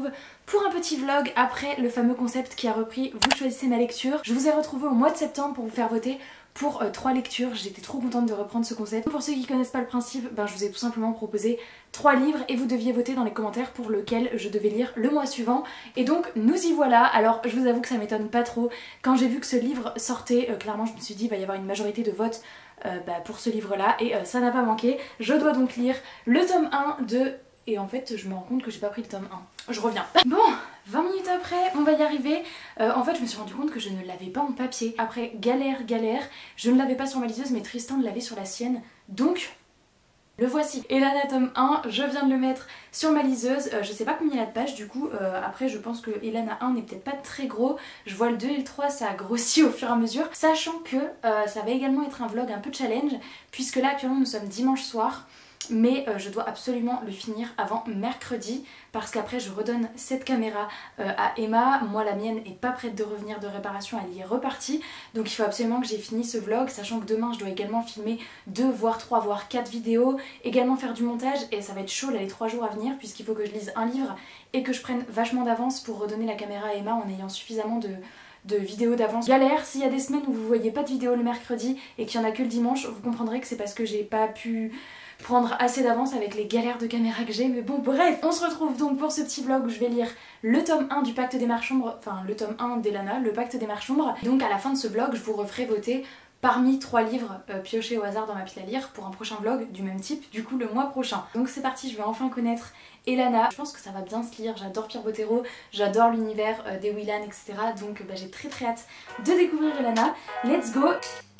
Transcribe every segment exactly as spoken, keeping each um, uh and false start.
retrouve pour un petit vlog après le fameux concept qui a repris Vous choisissez ma lecture. Je vous ai retrouvé au mois de septembre pour vous faire voter pour euh, trois lectures. J'étais trop contente de reprendre ce concept. Pour ceux qui connaissent pas le principe, ben, je vous ai tout simplement proposé trois livres et vous deviez voter dans les commentaires pour lequel je devais lire le mois suivant. Et donc nous y voilà. Alors je vous avoue que ça m'étonne pas trop. Quand j'ai vu que ce livre sortait, euh, clairement je me suis dit il va y avoir une majorité de votes euh, bah, pour ce livre là et euh, ça n'a pas manqué. Je dois donc lire le tome un de... Et en fait je me rends compte que j'ai pas pris le tome un. Je reviens. Bon, vingt minutes après, on va y arriver. Euh, en fait je me suis rendu compte que je ne l'avais pas en papier. Après galère, galère, je ne l'avais pas sur ma liseuse mais Tristan l'avait sur la sienne. Donc... le voici. Elana tome un, je viens de le mettre sur ma liseuse. Euh, je sais pas combien il y a de pages du coup. Euh, après je pense que Elana un n'est peut-être pas très gros. Je vois le deux et le trois, ça a grossi au fur et à mesure. Sachant que euh, ça va également être un vlog un peu challenge. Puisque là actuellement nous sommes dimanche soir. Mais euh, je dois absolument le finir avant mercredi parce qu'après je redonne cette caméra euh, à Emma. Moi la mienne est pas prête de revenir de réparation, elle y est repartie. Donc il faut absolument que j'ai fini ce vlog, sachant que demain je dois également filmer deux voire trois voire quatre vidéos, également faire du montage et ça va être chaud là les trois jours à venir puisqu'il faut que je lise un livre et que je prenne vachement d'avance pour redonner la caméra à Emma en ayant suffisamment de... de vidéos d'avance. Galère, s'il y a des semaines où vous voyez pas de vidéo le mercredi et qu'il y en a que le dimanche, vous comprendrez que c'est parce que j'ai pas pu prendre assez d'avance avec les galères de caméra que j'ai, mais bon bref. On se retrouve donc pour ce petit vlog où je vais lire le tome un du Pacte des Marchombres, enfin le tome un d'Elana, le Pacte des Marchombres. Donc à la fin de ce vlog je vous referai voter parmi trois livres euh, piochés au hasard dans ma pile à lire pour un prochain vlog du même type, du coup le mois prochain. Donc c'est parti, je vais enfin connaître Elana. Je pense que ça va bien se lire, j'adore Pierre Bottero, j'adore l'univers euh, des Willan, et cetera. Donc bah, j'ai très très hâte de découvrir Elana. Let's go!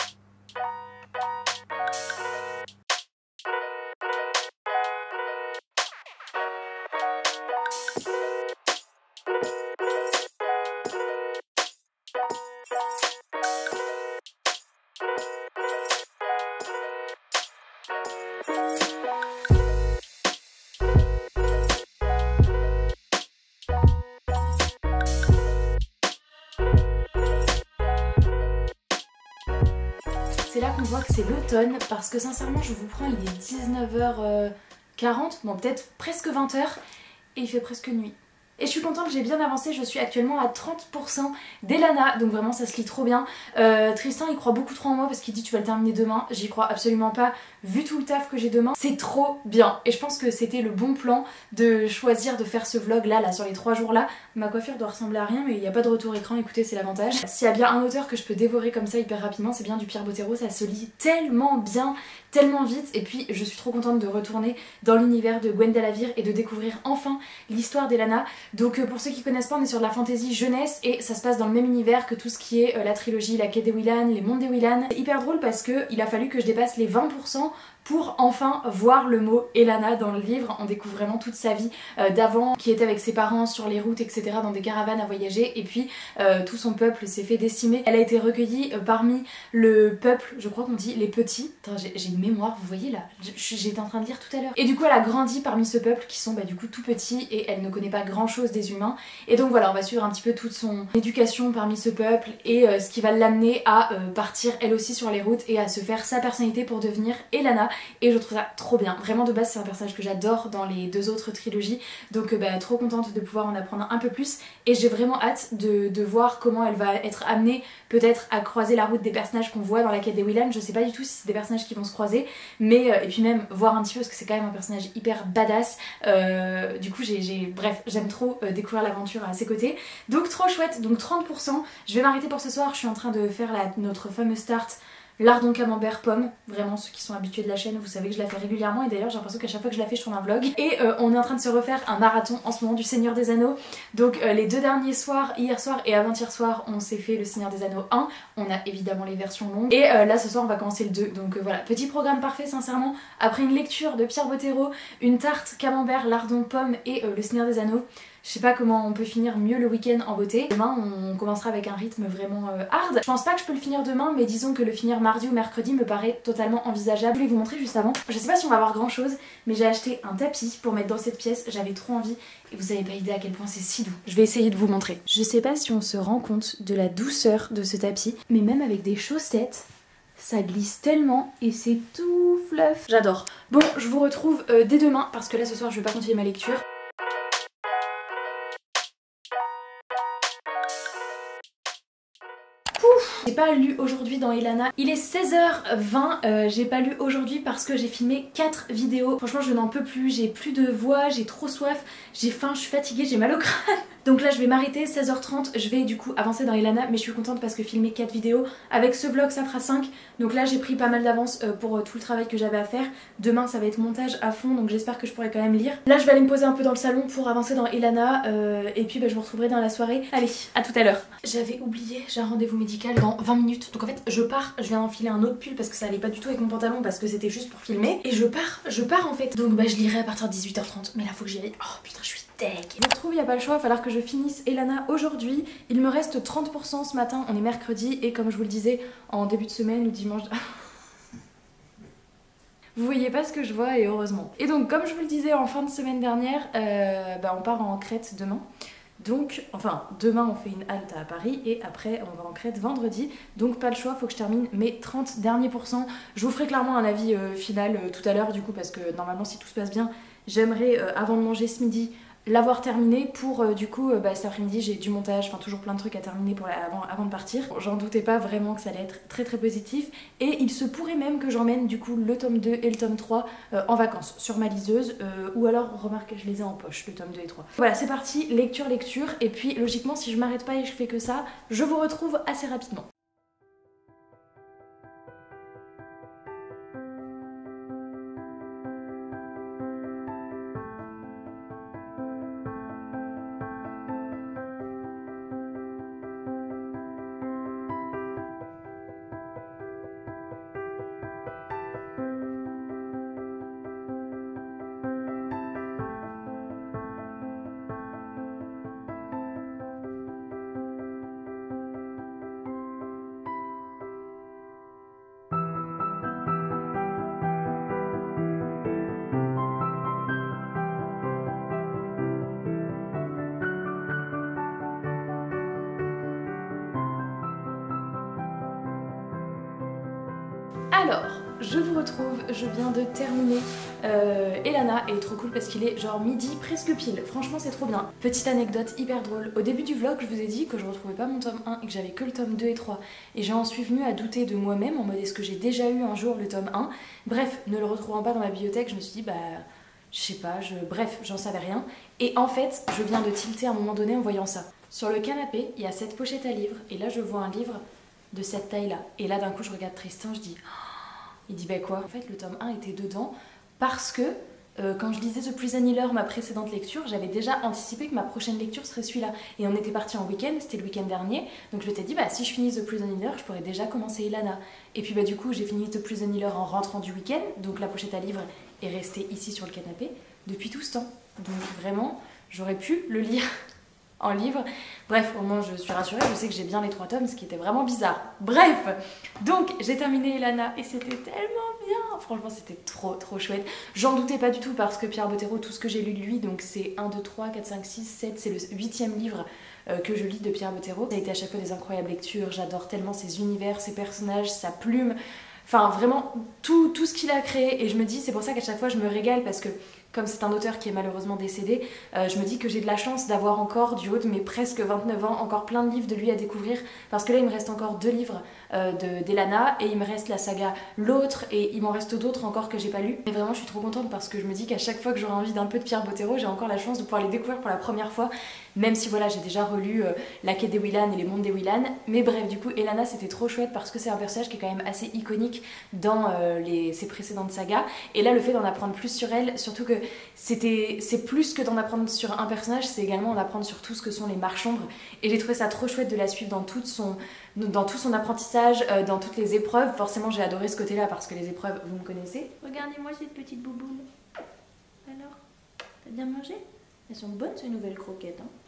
C'est là qu'on voit que c'est l'automne parce que sincèrement je vous prends, il est dix-neuf heures quarante, bon peut-être presque vingt heures et il fait presque nuit. Et je suis contente, j'ai bien avancé, je suis actuellement à trente pour cent d'Elana, donc vraiment ça se lit trop bien. Euh, Tristan il croit beaucoup trop en moi parce qu'il dit tu vas le terminer demain, j'y crois absolument pas vu tout le taf que j'ai demain. C'est trop bien et je pense que c'était le bon plan de choisir de faire ce vlog là, là sur les trois jours là. Ma coiffure doit ressembler à rien mais il n'y a pas de retour écran, écoutez c'est l'avantage. S'il y a bien un auteur que je peux dévorer comme ça hyper rapidement c'est bien du Pierre Bottero, ça se lit tellement bien, tellement vite et puis je suis trop contente de retourner dans l'univers de Gwen Delavire et de découvrir enfin l'histoire d'Elana. Donc euh, pour ceux qui connaissent pas, on est sur de la fantasy jeunesse et ça se passe dans le même univers que tout ce qui est euh, la trilogie, la quai des Willan, les mondes des Willan. C'est hyper drôle parce que il a fallu que je dépasse les vingt pour cent pour enfin voir le mot Elana dans le livre. On découvre vraiment toute sa vie euh, d'avant, qui était avec ses parents sur les routes, et cetera, dans des caravanes à voyager, et puis euh, tout son peuple s'est fait décimer. Elle a été recueillie euh, parmi le peuple, je crois qu'on dit les petits. J'ai une mémoire, vous voyez là, j'étais en train de lire tout à l'heure. Et du coup elle a grandi parmi ce peuple qui sont bah, du coup tout petits et elle ne connaît pas grand chose des humains. Et donc voilà, on va suivre un petit peu toute son éducation parmi ce peuple et euh, ce qui va l'amener à euh, partir elle aussi sur les routes et à se faire sa personnalité pour devenir Elana. Et je trouve ça trop bien. Vraiment de base c'est un personnage que j'adore dans les deux autres trilogies. Donc euh, bah, trop contente de pouvoir en apprendre un peu plus. Et j'ai vraiment hâte de, de voir comment elle va être amenée peut-être à croiser la route des personnages qu'on voit dans la quête des Willan. Je sais pas du tout si c'est des personnages qui vont se croiser. Mais euh, et puis même voir un petit peu parce que c'est quand même un personnage hyper badass. Euh, du coup j'ai... Bref, j'aime trop euh, découvrir l'aventure à ses côtés. Donc trop chouette, donc trente pour cent. Je vais m'arrêter pour ce soir. Je suis en train de faire la, notre fameuse tarte lardon camembert pomme. Vraiment ceux qui sont habitués de la chaîne vous savez que je la fais régulièrement et d'ailleurs j'ai l'impression qu'à chaque fois que je la fais je tourne un vlog. Et euh, on est en train de se refaire un marathon en ce moment du Seigneur des Anneaux. Donc euh, les deux derniers soirs, hier soir et avant-hier soir on s'est fait le Seigneur des Anneaux un. On a évidemment les versions longues et euh, là ce soir on va commencer le deux. Donc euh, voilà, petit programme parfait sincèrement. Après une lecture de Pierre Bottero, une tarte camembert lardon pomme et euh, le Seigneur des Anneaux, je sais pas comment on peut finir mieux le week-end en beauté. Demain on commencera avec un rythme vraiment euh, hard. Je pense pas que je peux le finir demain mais disons que le finir mardi ou mercredi me paraît totalement envisageable. Je vais vous montrer juste avant. Je sais pas si on va voir grand chose mais j'ai acheté un tapis pour mettre dans cette pièce. J'avais trop envie et vous avez pas idée à quel point c'est si doux. Je vais essayer de vous montrer. Je sais pas si on se rend compte de la douceur de ce tapis mais même avec des chaussettes ça glisse tellement et c'est tout fluff. J'adore. Bon je vous retrouve euh, dès demain parce que là ce soir je vais pas continuer ma lecture. J'ai pas lu aujourd'hui dans Elana. Il est seize heures vingt, euh, j'ai pas lu aujourd'hui parce que j'ai filmé quatre vidéos. Franchement je n'en peux plus, j'ai plus de voix, j'ai trop soif, j'ai faim, je suis fatiguée, j'ai mal au crâne. Donc là je vais m'arrêter, seize heures trente, je vais du coup avancer dans Elana, mais je suis contente parce que filmer quatre vidéos, avec ce vlog ça fera cinq. Donc là j'ai pris pas mal d'avance euh, pour euh, tout le travail que j'avais à faire. Demain ça va être montage à fond, donc j'espère que je pourrai quand même lire. Là je vais aller me poser un peu dans le salon pour avancer dans Elana, euh, et puis bah, je vous retrouverai dans la soirée. Allez, à tout à l'heure. J'avais oublié, j'ai un rendez-vous médical dans vingt minutes, donc en fait je pars, je viens d'enfiler un autre pull parce que ça allait pas du tout avec mon pantalon parce que c'était juste pour filmer. Et je pars, je pars en fait. Donc bah je lirai à partir de dix-huit heures trente, mais là faut que j'y aille. Oh putain je suis deg. Je me retrouve, il n'y a pas le choix, il va falloir que je finisse Elana aujourd'hui. Il me reste trente pour cent ce matin, on est mercredi et comme je vous le disais, en début de semaine ou dimanche... Vous voyez pas ce que je vois et heureusement. Et donc comme je vous le disais en fin de semaine dernière, euh, bah, on part en Crète demain. Donc, enfin, demain on fait une halte à Paris et après on va en Crète vendredi. Donc pas le choix, faut que je termine mes trente derniers pourcents. Je vous ferai clairement un avis euh, final euh, tout à l'heure du coup parce que normalement si tout se passe bien, j'aimerais euh, avant de manger ce midi l'avoir terminé pour euh, du coup euh, bah, cet après-midi j'ai du montage, enfin toujours plein de trucs à terminer pour la, avant, avant de partir. J'en doutais pas vraiment que ça allait être très très positif et il se pourrait même que j'emmène du coup le tome deux et le tome trois euh, en vacances sur ma liseuse euh, ou alors remarque je les ai en poche le tome deux et trois. Voilà c'est parti, lecture lecture et puis logiquement si je m'arrête pas et je fais que ça, je vous retrouve assez rapidement. Alors, je vous retrouve, je viens de terminer euh, Elana et trop cool parce qu'il est genre midi presque pile, franchement c'est trop bien. Petite anecdote hyper drôle, au début du vlog je vous ai dit que je retrouvais pas mon tome un et que j'avais que le tome deux et trois et j'en suis venue à douter de moi-même en mode est-ce que j'ai déjà eu un jour le tome un. Bref, ne le retrouvant pas dans ma bibliothèque je me suis dit bah je sais pas, je... bref j'en savais rien et en fait je viens de tilter à un moment donné en voyant ça. Sur le canapé il y a cette pochette à livres et là je vois un livre de cette taille là et là d'un coup je regarde Tristan, je dis il dit bah quoi? En fait le tome un était dedans parce que euh, quand je lisais The Prison Healer, ma précédente lecture, j'avais déjà anticipé que ma prochaine lecture serait celui-là. Et on était parti en week-end, c'était le week-end dernier, donc je m'étais dit bah si je finis The Prison Healer, je pourrais déjà commencer Elana. Et puis bah du coup j'ai fini The Prison Healer en rentrant du week-end, donc la pochette à livres est restée ici sur le canapé depuis tout ce temps. Donc vraiment j'aurais pu le lire en livre. Bref, au moins je suis rassurée, je sais que j'ai bien les trois tomes, ce qui était vraiment bizarre. Bref, donc j'ai terminé Elana et c'était tellement bien. Franchement c'était trop trop chouette. J'en doutais pas du tout parce que Pierre Bottero, tout ce que j'ai lu de lui, donc c'est un, deux, trois, quatre, cinq, six, sept, c'est le huitième livre euh, que je lis de Pierre Bottero. Ça a été à chaque fois des incroyables lectures, j'adore tellement ses univers, ses personnages, sa plume. Enfin vraiment tout, tout ce qu'il a créé et je me dis, c'est pour ça qu'à chaque fois je me régale parce que comme c'est un auteur qui est malheureusement décédé, euh, je me dis que j'ai de la chance d'avoir encore, du haut de mes presque vingt-neuf ans, encore plein de livres de lui à découvrir parce que là il me reste encore deux livres euh, d'Elana et il me reste la saga L'autre et il m'en reste d'autres encore que j'ai pas lu. Et vraiment je suis trop contente parce que je me dis qu'à chaque fois que j'aurai envie d'un peu de Pierre Bottero, j'ai encore la chance de pouvoir les découvrir pour la première fois, même si voilà j'ai déjà relu euh, La Quête des Willan et Les Mondes des Willan. Mais bref, du coup Elana c'était trop chouette parce que c'est un personnage qui est quand même assez iconique dans euh, les, ses précédentes sagas et là le fait d'en apprendre plus sur elle, surtout que c'était c'est plus que d'en apprendre sur un personnage, c'est également en apprendre sur tout ce que sont les marches-ombres et j'ai trouvé ça trop chouette de la suivre dans, toute son, dans tout son apprentissage, euh, dans toutes les épreuves. Forcément j'ai adoré ce côté là parce que les épreuves vous me connaissez. Regardez-moi cette petite bouboule. Alors, t'as bien mangé? Elles sont bonnes ces nouvelles croquettes hein.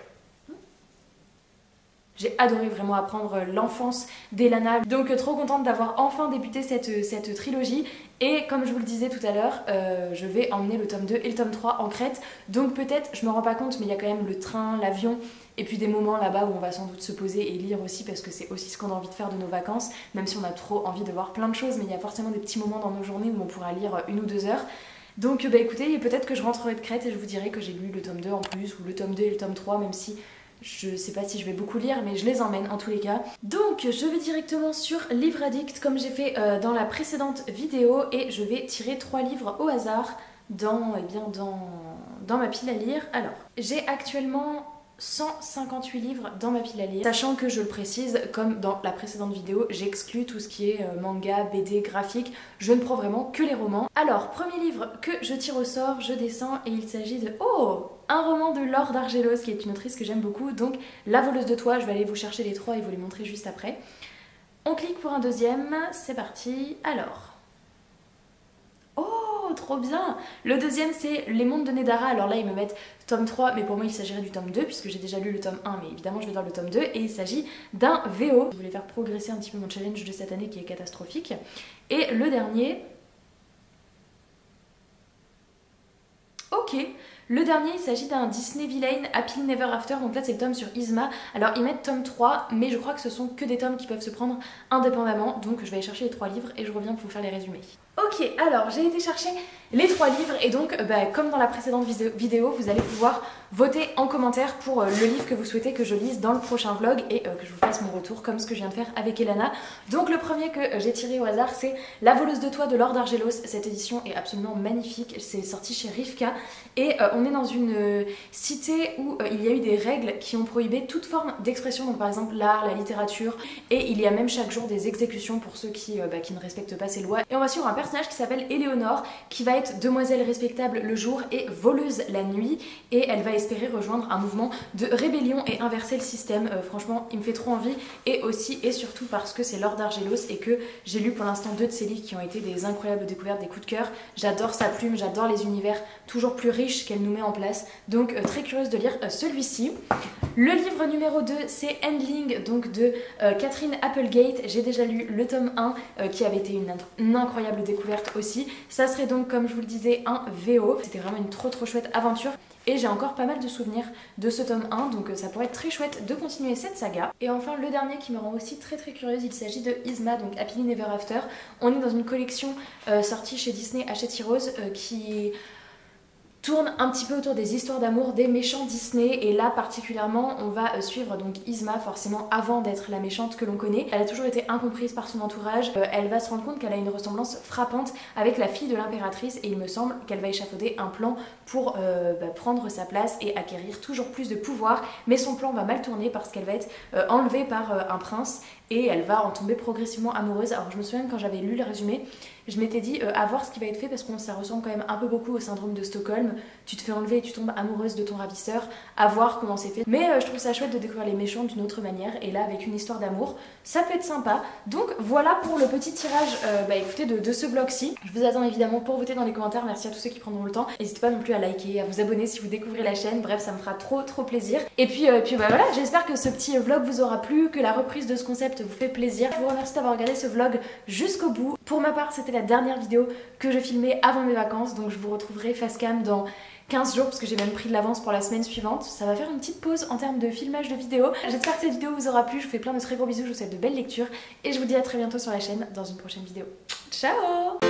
J'ai adoré vraiment apprendre l'enfance d'Elana, donc trop contente d'avoir enfin débuté cette, cette trilogie. Et comme je vous le disais tout à l'heure, euh, je vais emmener le tome deux et le tome trois en Crète. Donc peut-être, je me rends pas compte, mais il y a quand même le train, l'avion, et puis des moments là-bas où on va sans doute se poser et lire aussi, parce que c'est aussi ce qu'on a envie de faire de nos vacances, même si on a trop envie de voir plein de choses, mais il y a forcément des petits moments dans nos journées où on pourra lire une ou deux heures. Donc bah écoutez, peut-être que je rentrerai de Crète et je vous dirai que j'ai lu le tome deux en plus, ou le tome deux et le tome trois, même si Je sais pas si je vais beaucoup lire, mais je les emmène en tous les cas. Donc je vais directement sur Livre Addict comme j'ai fait euh, dans la précédente vidéo et je vais tirer trois livres au hasard dans, eh bien, dans, dans ma pile à lire. Alors, j'ai actuellement cent cinquante-huit livres dans ma pile à lire, sachant que je le précise, comme dans la précédente vidéo, j'exclus tout ce qui est euh, manga, B D, graphique, je ne prends vraiment que les romans. Alors, premier livre que je tire au sort, je descends et il s'agit de... Oh, un roman de Laure Dargelos, qui est une autrice que j'aime beaucoup, donc La voleuse de toit, je vais aller vous chercher les trois et vous les montrer juste après. On clique pour un deuxième, c'est parti, alors... Oh, trop bien! Le deuxième, c'est Les mondes de Nedara. Alors là, ils me mettent tome trois, mais pour moi, il s'agirait du tome deux, puisque j'ai déjà lu le tome un, mais évidemment, je vais dans le tome deux, et il s'agit d'un V O. Je voulais faire progresser un petit peu mon challenge de cette année qui est catastrophique. Et le dernier... Ok, le dernier, il s'agit d'un Disney Villain Happily Never After, donc là c'est le tome sur Yzma. Alors ils mettent tome trois, mais je crois que ce sont que des tomes qui peuvent se prendre indépendamment, donc je vais aller chercher les trois livres et je reviens pour vous faire les résumés. Ok, alors j'ai été chercher les trois livres et donc bah, comme dans la précédente vidéo, vous allez pouvoir voter en commentaire pour euh, le livre que vous souhaitez que je lise dans le prochain vlog et euh, que je vous fasse mon retour comme ce que je viens de faire avec Elana. Donc le premier que euh, j'ai tiré au hasard, c'est La voleuse de toit de Laure Dargelos. Cette édition est absolument magnifique, c'est sorti chez Rivka et euh, on est dans une euh, cité où euh, il y a eu des règles qui ont prohibé toute forme d'expression, donc par exemple l'art, la littérature, et il y a même chaque jour des exécutions pour ceux qui, euh, bah, qui ne respectent pas ces lois. Et on va suivre un personnage qui s'appelle Éléonore, qui va être demoiselle respectable le jour et voleuse la nuit, et elle va espérer rejoindre un mouvement de rébellion et inverser le système. Euh, franchement, il me fait trop envie, et aussi et surtout parce que c'est Laure Dargelos et que j'ai lu pour l'instant deux de ses livres qui ont été des incroyables découvertes, des coups de cœur. J'adore sa plume, j'adore les univers toujours plus riches qu'elle nous met en place, donc euh, très curieuse de lire euh, celui-ci. Le livre numéro deux, c'est Endling, donc de euh, Catherine Applegate. J'ai déjà lu le tome un euh, qui avait été une, une incroyable découverte aussi. Ça serait donc, comme je vous le disais, un V O. C'était vraiment une trop trop chouette aventure. Et j'ai encore pas mal de souvenirs de ce tome un, donc ça pourrait être très chouette de continuer cette saga. Et enfin, le dernier qui me rend aussi très très curieuse, il s'agit de Yzma, donc Happily Never After. On est dans une collection euh, sortie chez Disney Hachette Heroes euh, qui tourne un petit peu autour des histoires d'amour des méchants Disney, et là particulièrement on va suivre donc Yzma, forcément avant d'être la méchante que l'on connaît. Elle a toujours été incomprise par son entourage, euh, elle va se rendre compte qu'elle a une ressemblance frappante avec la fille de l'impératrice et il me semble qu'elle va échafauder un plan pour euh, bah, prendre sa place et acquérir toujours plus de pouvoir, mais son plan va mal tourner parce qu'elle va être euh, enlevée par euh, un prince et elle va en tomber progressivement amoureuse. Alors je me souviens quand j'avais lu le résumé, je m'étais dit euh, à voir ce qui va être fait parce que ça ressemble quand même un peu beaucoup au syndrome de Stockholm. Tu te fais enlever et tu tombes amoureuse de ton ravisseur, à voir comment c'est fait. Mais euh, je trouve ça chouette de découvrir les méchants d'une autre manière, et là avec une histoire d'amour, ça peut être sympa. Donc voilà pour le petit tirage euh, bah, écoutez, de, de ce vlog-ci. Je vous attends évidemment pour voter dans les commentaires, merci à tous ceux qui prendront le temps. N'hésitez pas non plus à liker, à vous abonner si vous découvrez la chaîne, bref ça me fera trop trop plaisir. Et puis, euh, puis bah, voilà, j'espère que ce petit vlog vous aura plu, que la reprise de ce concept vous fait plaisir. Je vous remercie d'avoir regardé ce vlog jusqu'au bout. Pour ma part, c'était la dernière vidéo que je filmais avant mes vacances, donc je vous retrouverai face cam dans quinze jours parce que j'ai même pris de l'avance pour la semaine suivante. Ça va faire une petite pause en termes de filmage de vidéos. J'espère que cette vidéo vous aura plu, je vous fais plein de très gros bisous, je vous souhaite de belles lectures et je vous dis à très bientôt sur la chaîne dans une prochaine vidéo. Ciao!